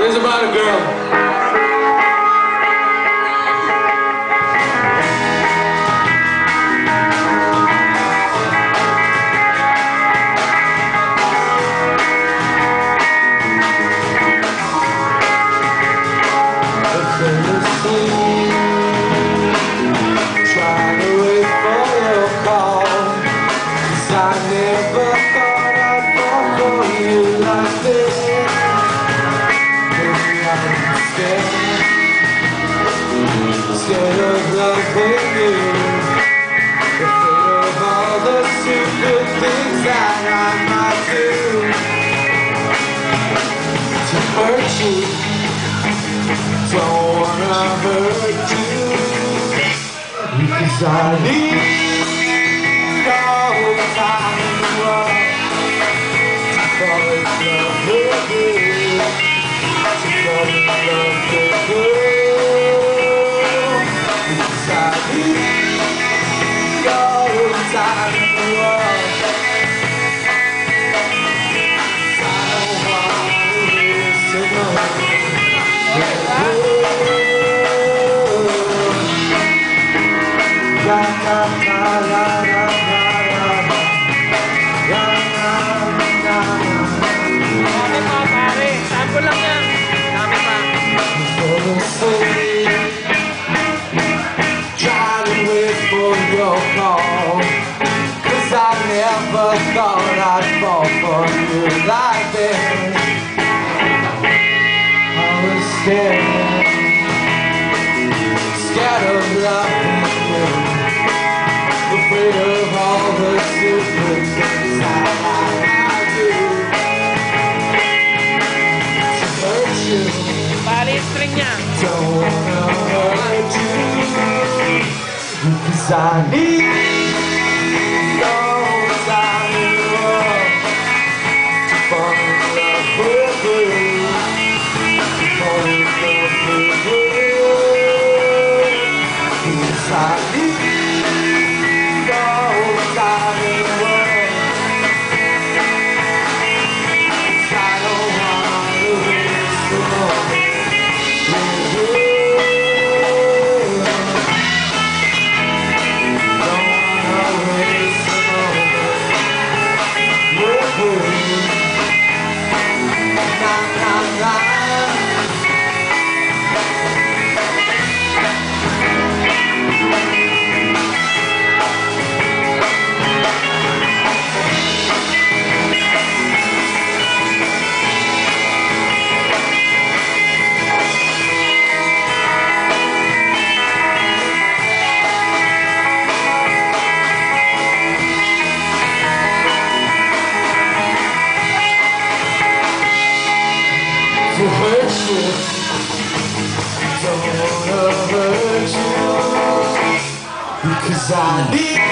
It's about a girl. Trying to wait for your call, 'cause I never thought I'd fall for you like this. Maybe I'm scared of loving you, afraid of all the stupid things that I might do to hurt you. Don't wanna hurt you, because I need all the time in the world to fall in love with you, to fall in love with you, because I need all the time in the world. I don't want to miss a moment. Trying to wait for your call, 'cause I never thought I'd fall for you like this. I was scared of loving you, afraid of all the stupid things that I do to hurt you. Don't wanna hurt you, because I need all the time in the world to fall in love with you, to fall in love with you, because I need all the time in the world. I don't want to waste a moment with you. Don't wanna waste a moment with you. Na na na. To hurt you, don't wanna hurt you, because I need